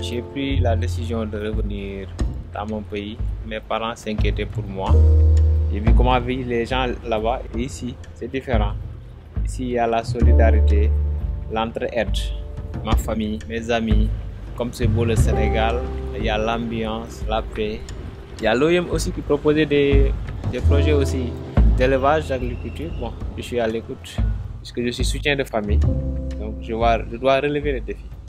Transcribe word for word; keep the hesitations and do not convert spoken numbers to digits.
j'ai pris la décision de revenir dans mon pays. Mes parents s'inquiétaient pour moi. J'ai vu comment vivent les gens là-bas et ici, c'est différent. Ici, il y a la solidarité, l'entraide, ma famille, mes amis. Comme c'est beau le Sénégal, il y a l'ambiance, la paix. Il y a l'O I M aussi qui proposait des, des projets aussi d'élevage, d'agriculture. Bon, je suis à l'écoute puisque je suis soutien de famille. Donc, je dois, je dois relever les défis.